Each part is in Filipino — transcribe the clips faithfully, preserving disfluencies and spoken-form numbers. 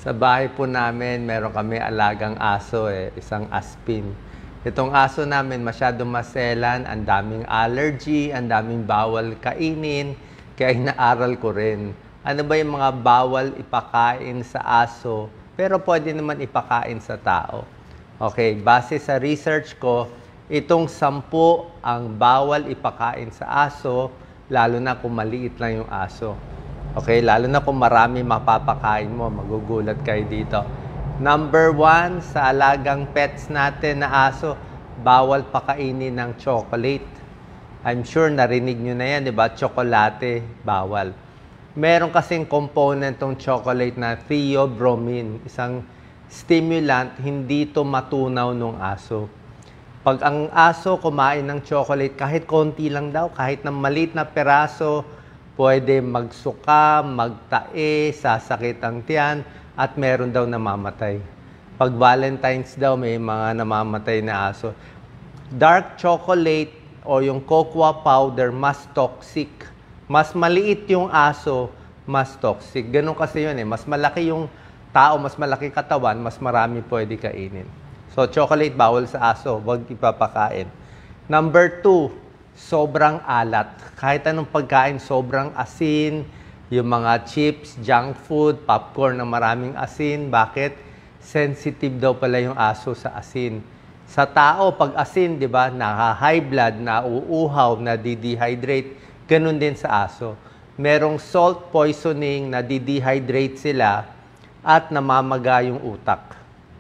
Sa bahay po namin, meron kami alagang aso eh, isang aspin. Itong aso namin masyadong maselan, ang daming allergy, ang daming bawal kainin, kaya inaaral ko rin. Ano ba yung mga bawal ipakain sa aso, pero pwede naman ipakain sa tao. Okay, base sa research ko, itong sampu ang bawal ipakain sa aso, lalo na kung maliit lang yung aso. Okay, lalo na kung marami mapapakain mo, magugulat kayo dito. Number one, sa alagang pets natin na aso, bawal pakainin ng chocolate. I'm sure narinig nyo na yan, di ba? Chocolate, bawal. Meron kasing component tong chocolate na theobromine, isang stimulant, hindi to matunaw ng aso. Pag ang aso kumain ng chocolate, kahit konti lang daw, kahit na maliit na peraso, pwede magsuka, magtae, sasakit ang tiyan, at meron daw namamatay. Pag Valentine's daw, may mga namamatay na aso. Dark chocolate o yung cocoa powder, mas toxic. Mas maliit yung aso, mas toxic. Ganun kasi yun eh. Mas malaki yung tao, mas malaki katawan, mas marami pwede kainin. So, chocolate bawal sa aso, wag ipapakain. Number two, sobrang alat. Kahit anong pagkain, sobrang asin, yung mga chips, junk food, popcorn na maraming asin. Bakit? Sensitive daw pala yung aso sa asin. Sa tao, pag asin, di ba, naka-high blood, nauuhaw, na-dehydrate, ganun din sa aso. Merong salt poisoning, na-dehydrate sila, at namamaga yung utak.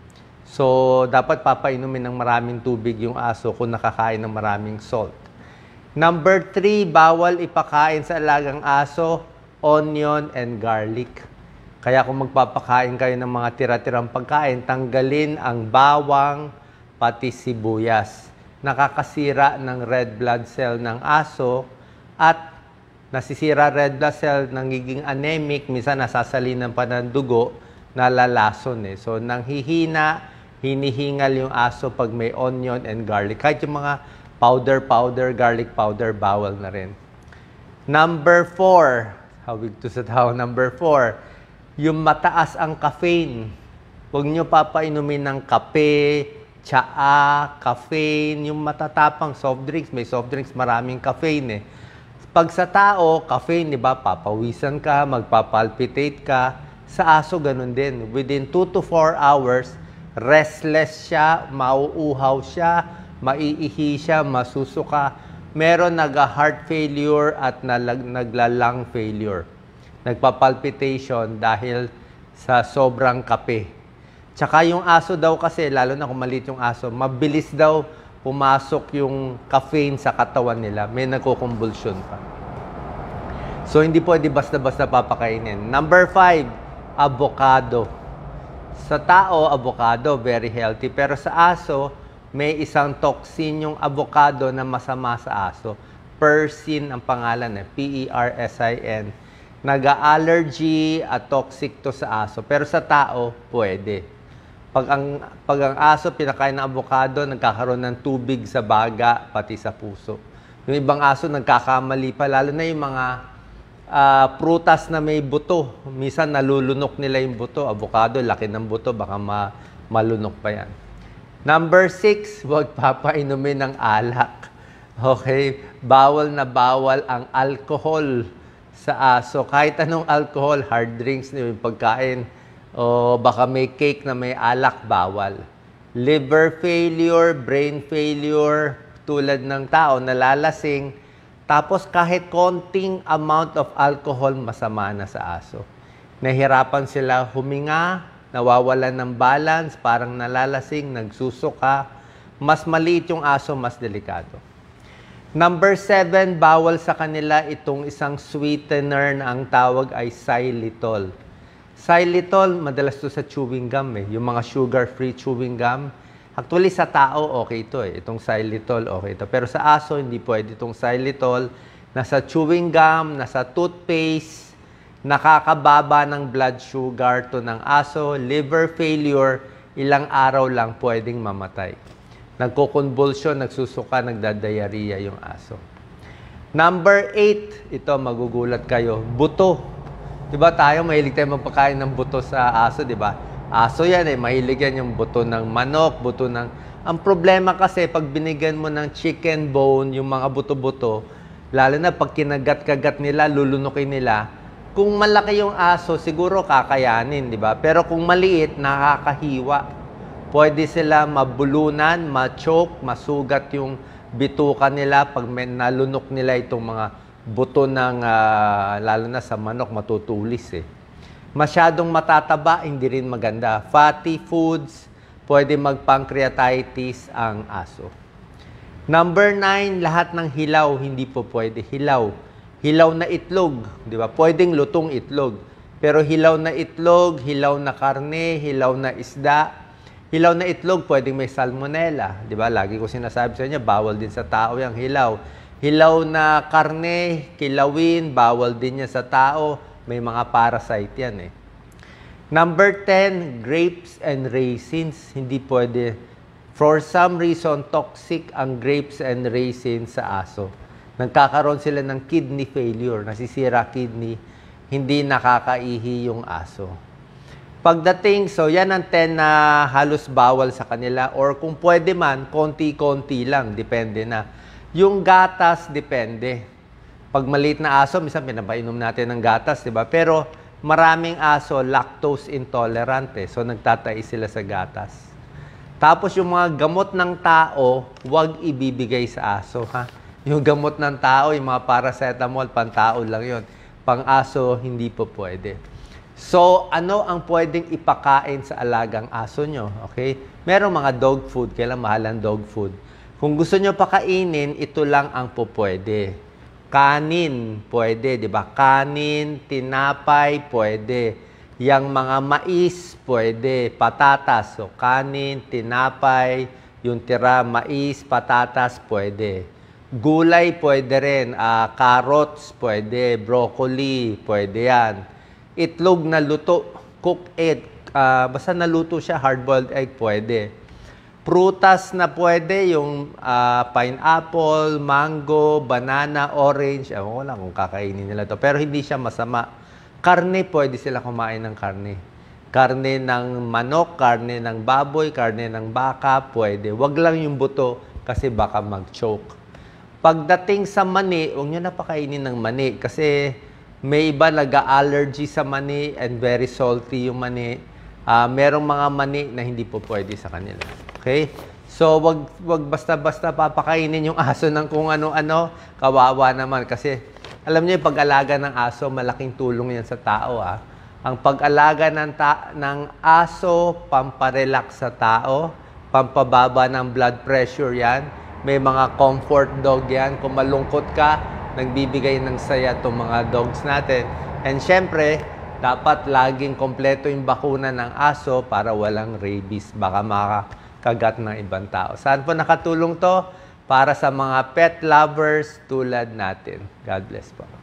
So, dapat papainumin ng maraming tubig yung aso kung nakakain ng maraming salt. Number three, bawal ipakain sa alagang aso, onion and garlic. Kaya kung magpapakain kayo ng mga tira-tirang pagkain, tanggalin ang bawang, pati sibuyas. Nakakasira ng red blood cell ng aso at nasisira red blood cell, nangiging anemic, minsan nasasalinan pa ng dugo, nalalason eh. So, nanghihina, hinihingal yung aso pag may onion and garlic. Kahit yung mga powder, powder, garlic powder, bawal na rin. Number four, hawig to sa tao, number four, yung mataas ang caffeine. Huwag nyo papainumin ng kape, tsaa, caffeine, yung matatapang soft drinks. May soft drinks, maraming caffeine eh. Pag sa tao, caffeine, di ba, papawisan ka, magpapalpitate ka. Sa aso, ganun din. Within two to four hours, restless siya, mauuhaw siya, maiihi siya, masusuka. Meron nag-heart failure at nagla-lung failure. Nagpapalpitation dahil sa sobrang kape. Tsaka yung aso daw kasi, lalo na kung maliit yung aso, mabilis daw pumasok yung caffeine sa katawan nila. May nagkukumbulsyon pa. So, hindi pwede basta-basta papakainin. Number five, avocado. Sa tao, avocado, very healthy. Pero sa aso, may isang toxin yung avocado na masama sa aso. Persin ang pangalan eh, P E R S I N. Nag-allergy at toxic to sa aso. Pero sa tao, pwede. Pag ang, pag ang aso pinakain ng avocado, nagkakaroon ng tubig sa baga, pati sa puso. Yung ibang aso, nagkakamali pa, lalo na yung mga uh, prutas na may buto. Minsan, nalulunok nila yung buto. Avocado, laki ng buto, baka ma malunok pa yan. Number six, huwag papainumin ng alak. Okay? Bawal na bawal ang alcohol sa aso. Kahit anong alcohol, hard drinks, yung pagkain, o baka may cake na may alak, bawal. Liver failure, brain failure, tulad ng tao, nalalasing. Tapos kahit konting amount of alcohol, masama na sa aso. Nahirapan sila huminga, nawawalan ng balance, parang nalalasing, nagsusuka. Mas maliit yung aso, mas delikado. Number seven, bawal sa kanila itong isang sweetener na ang tawag ay xylitol. Xylitol, madalas to sa chewing gum eh. Yung mga sugar-free chewing gum. Actually, sa tao, okay ito eh. Itong xylitol, okay ito. Pero sa aso, hindi pwede itong xylitol. Nasa chewing gum, nasa toothpaste, nakakababa ng blood sugar to ng aso, liver failure, ilang araw lang pwedeng mamatay. Nagkukonvulsyon, nagsusuka, nagdadiarrhea yung aso. Number eight, ito magugulat kayo, buto. Di ba tayo, mahilig tayo magpakain ng buto sa aso, di ba? Aso yan eh, mahilig yan yung buto ng manok, buto ng... Ang problema kasi, pag binigyan mo ng chicken bone, yung mga buto-buto, lalo na pag kinagat-kagat nila, lulunukin nila, kung malaki yung aso, siguro kakayanin, di ba? Pero kung maliit, nakakahiwa. Pwede sila mabulunan, ma-choke, masugat yung bituka nila pag may nalunok nila itong mga buto ng, uh, lalo na sa manok, matutulis eh. Masyadong matataba, hindi rin maganda. Fatty foods, pwede mag-pancreatitis ang aso. Number nine, lahat ng hilaw, hindi po pwede. Hilaw. Hilaw na itlog, di ba? Pwedeng lutong itlog. Pero hilaw na itlog, hilaw na karne, hilaw na isda, hilaw na itlog, pwedeng may salmonella. Di ba? Lagi ko sinasabi sa inyo, bawal din sa tao yung hilaw. Hilaw na karne, kilawin, bawal din yan sa tao. May mga parasite yan eh. Number ten, grapes and raisins. Hindi pwede. For some reason, toxic ang grapes and raisins sa aso. Nagkakaroon sila ng kidney failure. Nasisira kidney. Hindi nakakaihi yung aso. Pagdating, so yan ang ten na halos bawal sa kanila or kung pwede man, konti-konti lang, depende na. Yung gatas, depende. Pag maliit na aso, minsan pinapainom natin ng gatas, di ba? Pero maraming aso, lactose intolerant eh, so nagtatais sila sa gatas. Tapos yung mga gamot ng tao, huwag ibibigay sa aso, ha? Yung gamot ng tao, yung mga paracetamol, pang-tao lang yun. Pang-aso, hindi po pwede. So, ano ang pwedeng ipakain sa alagang aso nyo? Okay? Merong mga dog food. Kailan mahal ang dog food? Kung gusto nyo pakainin, ito lang ang po pwede. Kanin, pwede. Diba? Kanin, tinapay, pwede. Yang mga mais, pwede. Patatas. So, kanin, tinapay, yung tira, mais, patatas, pwede. Gulay, pwede rin. Uh, carrots, pwede. Broccoli, pwede yan. Itlog na luto, cooked egg, uh, basta naluto siya, hard-boiled egg, pwede. Prutas na pwede, yung uh, pineapple, mango, banana, orange, ewan ko lang kung kakainin nila to, pero hindi siya masama. Karne, pwede sila kumain ng karne. Karne ng manok, karne ng baboy, karne ng baka, pwede. Wag lang yung buto kasi baka mag-choke. Pagdating sa mani, huwag nyo napakainin ng mani kasi may iba nag-allergy sa mani and very salty yung mani. Uh, merong mga mani na hindi po pwede sa kanila. Okay? So, wag, wag basta-basta papakainin yung aso ng kung ano-ano. Kawawa naman. Kasi, alam niyo yung pag-alaga ng aso, malaking tulong yan sa tao. Ah. Ang pag-alaga ng, ta ng aso, pamparelax sa tao, pampababa ng blood pressure yan. May mga comfort dog yan. Kung malungkot ka, nagbibigay ng saya itong mga dogs natin. And syempre, dapat laging kompleto yung bakuna ng aso para walang rabies. Baka makakagat ng ibang tao. Saan po nakatulong to? Para sa mga pet lovers tulad natin. God bless po.